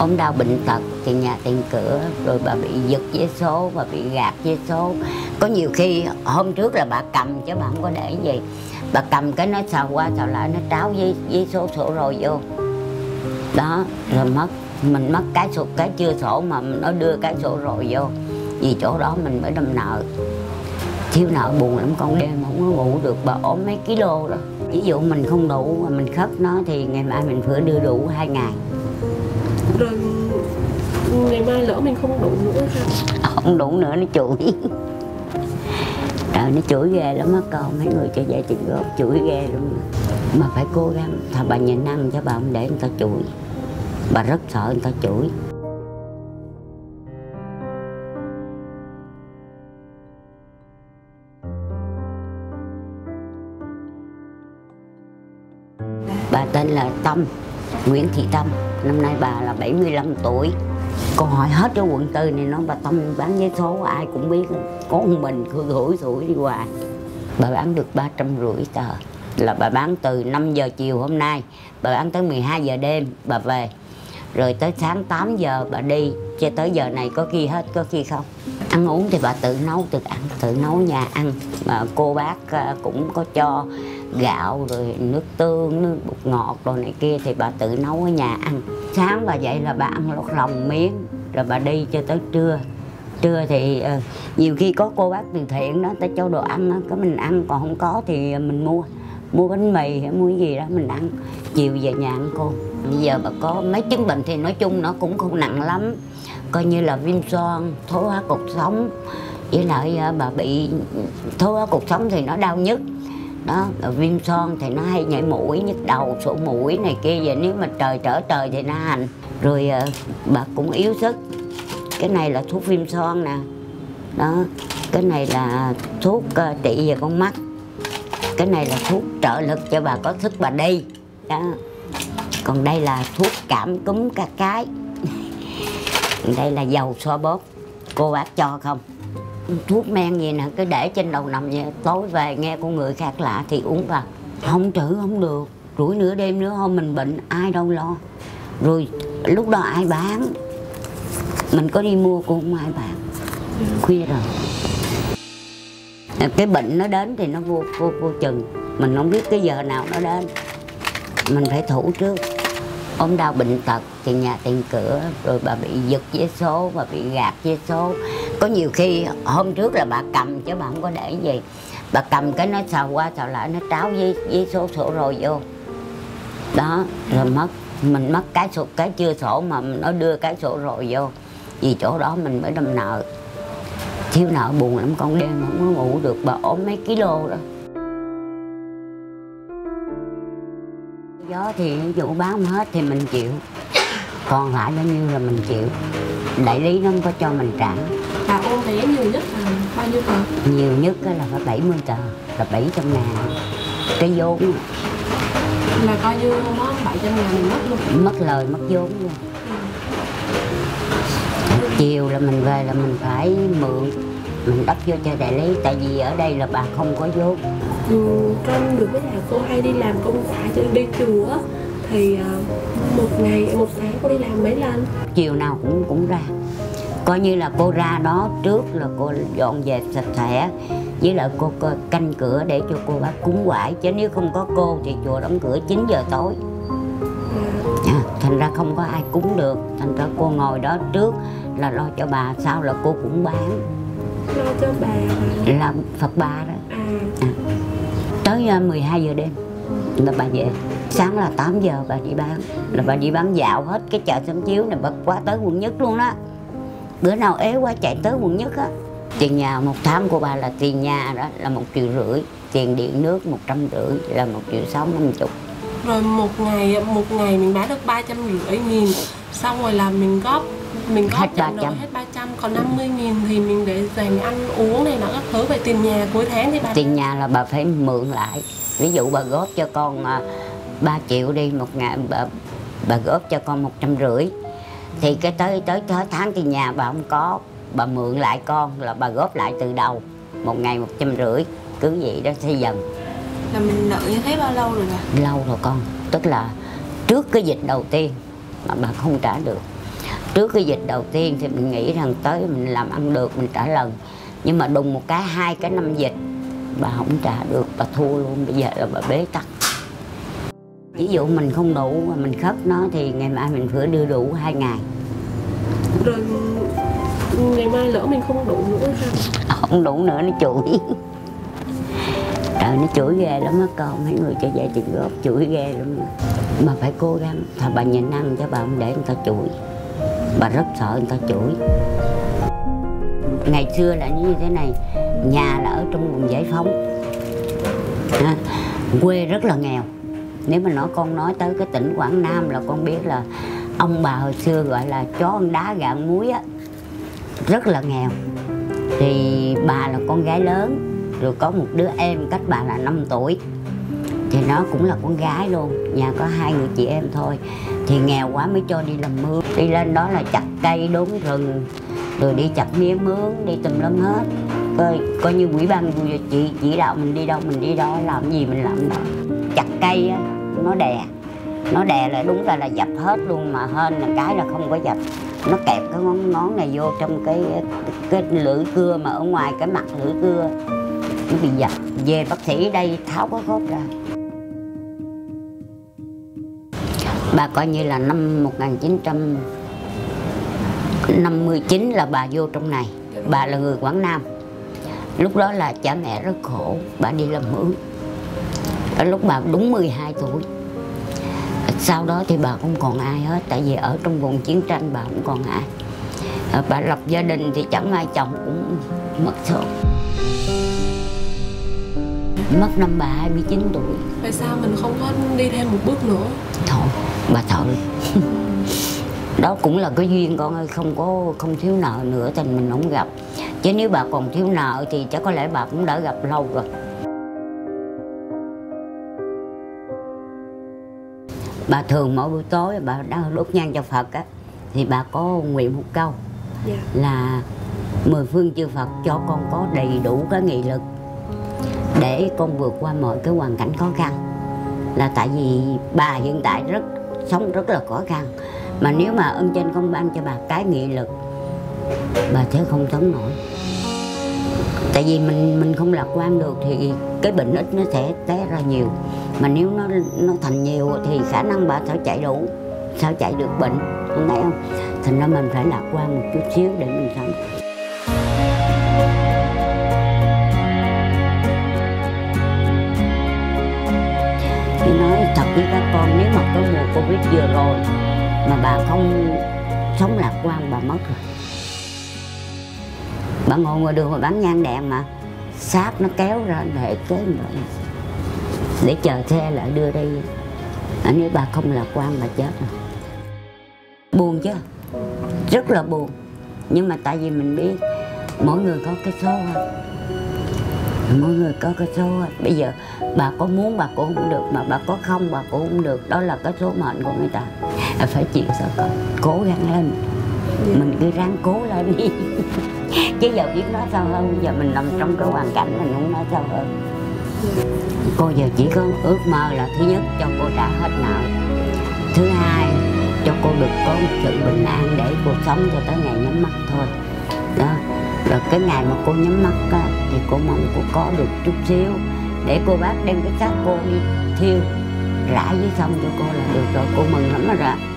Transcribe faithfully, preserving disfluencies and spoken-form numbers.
ốm đau bệnh tật, tiền nhà tiền cửa, rồi bà bị giật vé số, bà bị gạt vé số. Có nhiều khi hôm trước là bà cầm chứ bà không có để gì, bà cầm cái nó xào qua xào lại, nó tráo với với số sổ rồi vô đó, rồi mất. Mình mất cái sổ, cái chưa sổ mà nó đưa cái sổ rồi vô, vì chỗ đó mình mới đâm nợ. Thiếu nợ buồn lắm, con đêm không có ngủ được, bà ốm mấy ký lô đó. Ví dụ mình không đủ mà mình khất nó thì ngày mai mình phải đưa đủ hai ngày. Rồi ngày mai lỡ mình không đủ nữa sao? Không đủ nữa nó chửi. Trời, nó chửi ghê lắm á con, mấy người cho vay tiền góp chửi ghê lắm. Mà phải cố gắng, thà bà nhịn ăn cho bà không để người ta chửi. Bà rất sợ người ta chửi. Bà tên là Tâm, Nguyễn Thị Tâm. Năm nay bà là bảy mươi lăm tuổi. Con hỏi hết cái quận tư này, nó bà Tâm bán vé số ai cũng biết. Có một mình cứ rủi rủi đi hoài. Bà bán được ba trăm rưỡi tờ. Là bà bán từ năm giờ chiều hôm nay, bà bán tới mười hai giờ đêm bà về. Rồi tới sáng tám giờ bà đi, cho tới giờ này có khi hết, có khi không. Ăn uống thì bà tự nấu, tự ăn, tự nấu nhà ăn. Mà cô bác cũng có cho gạo, rồi nước tương, nước bột ngọt, rồi này kia thì bà tự nấu ở nhà ăn. Sáng bà dậy là bà ăn lót lòng miếng, rồi bà đi cho tới trưa. Trưa thì uh, nhiều khi có cô bác từ thiện đó, ta cho đồ ăn đó, cái mình ăn, còn không có thì mình mua. Mua bánh mì hay mua cái gì đó mình ăn. Chiều về nhà ăn cơm. Bây giờ bà có mấy chứng bệnh thì nói chung nó cũng không nặng lắm. Coi như là viêm xoang, thoái hóa cột sống. Với lại uh, bà bị thoái hóa cột sống thì nó đau nhức. Đó, viêm xoang thì nó hay nhảy mũi, nhức đầu, sổ mũi này kia. Vậy nếu mà trời trở trời thì nó hành. Rồi uh, bà cũng yếu sức. Cái này là thuốc viêm xoang nè. Đó, cái này là thuốc uh, trị về con mắt. Cái này là thuốc trợ lực cho bà có sức bà đi. Đó. Còn đây là thuốc cảm cúm các cái. Đây là dầu xoa bóp. Cô bác cho không? Thuốc men gì nè, cứ để trên đầu nằm vậy. Tối về nghe con người khác lạ thì uống vào. Không trữ không được. Rủi nửa đêm nữa hôm mình bệnh ai đâu lo. Rồi lúc đó ai bán? Mình có đi mua cũng không ai bán. Khuya rồi. Cái bệnh nó đến thì nó vô, vô, vô chừng. Mình không biết cái giờ nào nó đến. Mình phải thủ trước. Ốm đau bệnh tật, tiền nhà tiền cửa, rồi bà bị giật vé số, bà bị gạt vé số. Có nhiều khi hôm trước là bà cầm chứ bà không có để gì. Bà cầm cái nó xào qua xào lại, nó tráo với, với số sổ rồi vô. Đó, rồi mất. Mình mất cái sổ, cái chưa sổ mà nó đưa cái sổ rồi vô. Vì chỗ đó mình mới đâm nợ. Thiếu nợ buồn lắm, con đêm không có ngủ được, bà ốm mấy ký lô đó. Gió thì ví dụ bán không hết thì mình chịu. Còn lại bao nhiêu là mình chịu. Đại lý nó không có cho mình trả. Bà ôm vé nhiều nhất là bao nhiêu tờ? Nhiều nhất là phải bảy mươi tờ, là bảy trăm ngàn. Cái vốn là coi như nó bảy trăm ngàn mình mất luôn. Mất lời, mất vốn luôn. Ừ. Chiều là mình về là mình phải mượn, mình đắp vô cho đại lý. Tại vì ở đây là bà không có vốn. Ừ, con được biết là cô hay đi làm công xã đi chùa á. Thì uh, một ngày, một sáng cô đi làm mấy lần? Chiều nào cũng cũng ra. Coi như là cô ra đó trước là cô dọn dẹp sạch sẽ. Với lại cô, cô canh cửa để cho cô bác cúng quải. Chứ nếu không có cô thì chùa đóng cửa chín giờ tối. À, thành ra không có ai cúng được. Thành ra cô ngồi đó trước là lo cho bà, sau là cô cũng bán. Lo cho bà mà. Là Phật bà đó. À. À. Tới mười hai giờ đêm là bà về. Sáng là tám giờ bà đi bán. Là bà đi bán dạo hết cái chợ Xóm Chiếu này, bà qua tới quận Nhất luôn đó. Bữa nào ế quá chạy tới quận Nhất á. Tiền nhà một tháng của bà là tiền nhà đó là một triệu rưỡi. Tiền điện nước một trăm rưỡi là một triệu sáu năm chục. Rồi một ngày một ngày mình bán được ba trăm rưỡi nghìn. Xong rồi là mình góp mình góp hết ba trăm, hết ba trăm, còn năm mươi nghìn thì mình để dành ăn uống này nó các thứ. Về tiền nhà cuối tháng thì bà tiền nhà là bà phải mượn lại. Ví dụ bà góp cho con ba triệu đi, một ngày bà, bà góp cho con một trăm rưỡi. Thì cái tới tới tới tháng tiền nhà bà không có, bà mượn lại con là bà góp lại từ đầu, một ngày một trăm rưỡi, cứ vậy đó xây dần. Là mình nợ như thế bao lâu rồi nè? Lâu rồi con, tức là trước cái dịch đầu tiên mà bà không trả được. Trước cái dịch đầu tiên thì mình nghĩ rằng tới mình làm ăn được, mình trả lần. Nhưng mà đùng một cái hai cái năm dịch, bà không trả được, bà thua luôn. Bây giờ là bà bế tắc. Ví dụ mình không đủ mà mình khất nó thì ngày mai mình phải đưa đủ hai ngày. Rồi ngày mai lỡ mình không đủ nữa sao? Không đủ nữa nó chửi. Trời, nó chửi ghê lắm á con, mấy người cho dạy tiền góp chửi ghê lắm. Mà phải cố gắng, thôi bà nhịn ăn cho bà không để người ta chửi. Bà rất sợ người ta chửi. Ngày xưa là như thế này, nhà là ở trong vùng Giải Phóng, à, quê rất là nghèo. Nếu mà nói con nói tới cái tỉnh Quảng Nam là con biết là ông bà hồi xưa gọi là chó ăn đá gà ăn muối á, rất là nghèo. Thì bà là con gái lớn, rồi có một đứa em cách bà là năm tuổi, thì nó cũng là con gái luôn, nhà có hai người chị em thôi. Thì nghèo quá mới cho đi làm mướn, đi lên đó là chặt cây đốn rừng, rồi đi chặt mía mướn, đi tùm lum hết. Coi, coi như quỹ ban chị chỉ đạo mình đi đâu mình đi đó, làm gì mình làm đó. Chặt cây á, nó đè, nó đè là đúng là là dập hết luôn, mà hên là cái là không có dập. Nó kẹp cái ngón ngón này vô trong cái cái lưỡi cưa, mà ở ngoài cái mặt lưỡi cưa nó bị dập. Về bác sĩ đây tháo cái khớp ra. Bà coi như là năm một nghìn chín trăm năm mươi chín là bà vô trong này. Bà là người Quảng Nam. Lúc đó là cha mẹ rất khổ, bà đi làm mướn. Ở lúc bà đúng mười hai tuổi. Sau đó thì bà không còn ai hết, tại vì ở trong vùng chiến tranh bà không còn ai. Bà lập gia đình thì chẳng ai, chồng cũng mất sớm. Mất năm bà hai mươi chín tuổi. Tại sao mình không có đi thêm một bước nữa? Thôi, bà sợ. Đó cũng là cái duyên con ơi, không có không thiếu nợ nữa thì mình không gặp. Chứ nếu bà còn thiếu nợ thì chắc có lẽ bà cũng đã gặp lâu rồi. Bà thường mỗi buổi tối bà đang đốt nhang cho Phật á, thì bà có nguyện một câu, yeah, là mười phương chư Phật cho con có đầy đủ cái nghị lực để con vượt qua mọi cái hoàn cảnh khó khăn. Là tại vì bà hiện tại rất sống rất là khó khăn, mà nếu mà ơn trên không ban cho bà cái nghị lực, bà sẽ không sống nổi. Tại vì mình mình không lạc quan được thì cái bệnh ít nó sẽ té ra nhiều, mà nếu nó nó thành nhiều thì khả năng bà sẽ chạy đủ, sao chạy được bệnh, không thấy không? Thành ra mình phải lạc quan một chút xíu để mình sống. Thì nói thật với các con, nếu mà cái mùa Covid vừa rồi mà bà không sống lạc quan bà mất rồi. Bà ngồi ngoài đường mà bán nhang đèn mà sáp nó kéo ra để kế rồi để chờ xe lại đưa đây. À, nếu bà không lạc quan bà chết rồi. Buồn chứ, rất là buồn. Nhưng mà tại vì mình biết mỗi người có cái số thôi, mỗi người có cái số thôi. Bây giờ bà có muốn bà cũng không được, mà bà có không bà cũng không được. Đó là cái số mệnh của người ta. Phải chịu sao con, cố gắng lên. Mình cứ ráng cố lên đi. Chứ giờ biết nói sao hơn, giờ mình nằm trong cái hoàn cảnh mình không nói sao hơn. Cô giờ chỉ có ước mơ là thứ nhất cho cô trả hết nợ, thứ hai cho cô được có một sự bình an để cô sống cho tới ngày nhắm mắt thôi. Đó, rồi cái ngày mà cô nhắm mắt á, thì cô mong cô có được chút xíu để cô bác đem cái xác cô đi thiêu rải dưới sông cho cô là được rồi, cô mừng lắm rồi.